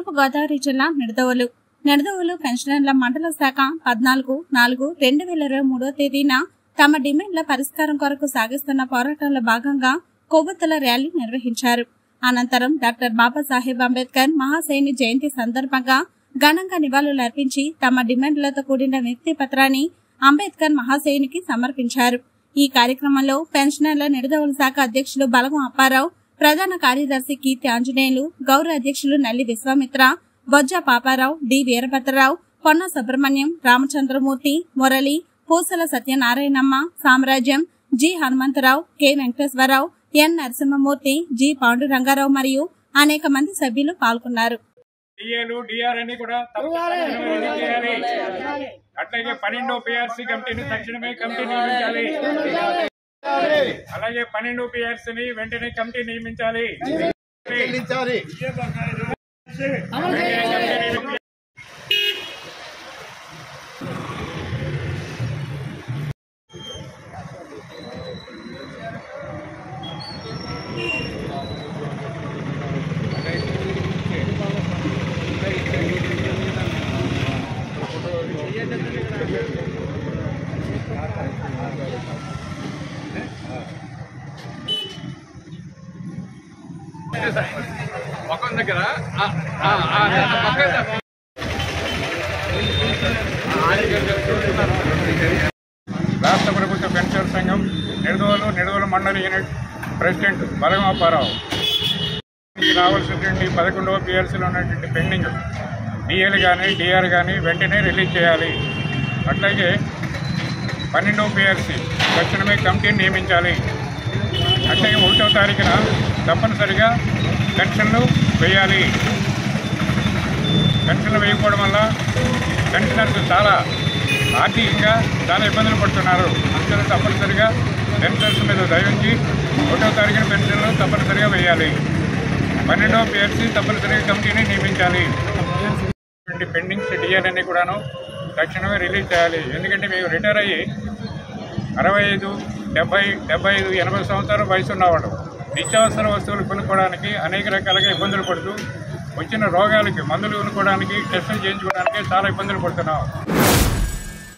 తూర్పు గోదావరి జిల్లా నిడదవోలు పెన్షనర్ల మండల శాఖ 14/4/2023 తేదీన తమ డిమాండ్ల పరిష్కారం కొరకు సాగిస్తున్న పోరాటంలో భాగంగా కొవ్వొత్తుల ర్యాలీ నిర్వహించారు. అనంతరం డాక్టర్ బాబాసాహెబ్ అంబేద్కర్ మహాశయుని జయంతి సందర్భంగా ఘనంగా నివాళులర్పించి తమ డిమాండ్లతో కూడిన వినతి పత్రాన్ని అంబేద్కర్ మహాశయునికి సమర్పించారు. ఈ కార్యక్రమంలో పెన్షనర్ల నిడదవోలు శాఖ అధ్యక్షులు బలగం అప్పారావు, ప్రధాన కార్యదర్శి కీర్తి ఆంజనేయులు, గౌరవ అధ్యక్షులు Nalli Vishwamitra, Bojja Paparao, D Veerabhadrarao, Ponna Subrahmanyam, Ramachandramurthy, Murali, Pusala Satyanarayanamma, Samrajyam, G Hanumantharao, K Venkateswararao, N Narasimhamurthy, G Pandurangarao మరియు అనేక మంది సభ్యులు పాల్గొన్నారు. అట్లాగే 12వ పిఆర్సీ కమిటీని తక్షణమే కమిటీ నియమించాలి. అలాగే 12వ పిఆర్సీని వెంటనే కమిటీ నియమించాలి. మొక్కం దగ్గర రాష్ట్ర ప్రభుత్వ పెన్షన్ సంఘం నిడదవోలు మండల యూనిట్ ప్రెసిడెంట్ బలగం అప్పారావు రావాల్సినటువంటి 11వ పిఎల్సీలో ఉన్నటువంటి పెండింగ్ డిఏలు కానీ డిఆర్ కానీ వెంటనే రిలీజ్ చేయాలి. అట్లాగే 12వ పిఎల్సీ తక్షణమే కమిటీని నియమించాలి. అట్లాగే 1వ తారీఖున తప్పనిసరిగా పెన్షన్లు వేయాలి. పెన్షన్లు వేయకపోవడం వల్ల పెన్షనర్స్ చాలా ఆర్థికంగా చాలా ఇబ్బందులు పడుతున్నారు. అందుకని తప్పనిసరిగా పెన్షనర్స్ మీద దయించి 1వ తారీఖున పెన్షన్లు తప్పనిసరిగా వేయాలి. 12వ పిఎల్సీ తప్పనిసరిగా కమిటీని నియమించాలి. పెండింగ్స్ డిఆర్ఎన్ని కూడాను తక్షణమే రిలీజ్ చేయాలి. ఎందుకంటే మేము రిటైర్ అయ్యి 65, 70, 75, 80 సంవత్సరాల వయసు ఉన్నవాడు నిత్యావసర వస్తువులు కొనుక్కోవడానికి అనేక రకాలుగా ఇబ్బందులు పడుతూ వచ్చిన రోగాలకి మందులు కొనుక్కోవడానికి టెస్టులు చేయించుకోవడానికి చాలా ఇబ్బందులు పడుతున్నాం.